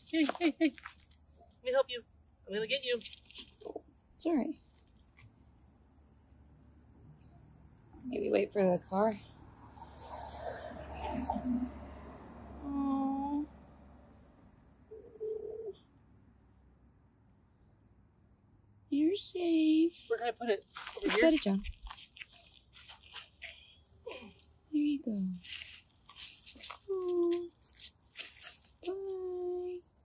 Hey, hey, hey. Let me help you. I'm gonna get you. It's alright. Maybe wait for the car. Aww. You're safe. Where can I put it? Over Just here? set it down. There you go. Aww.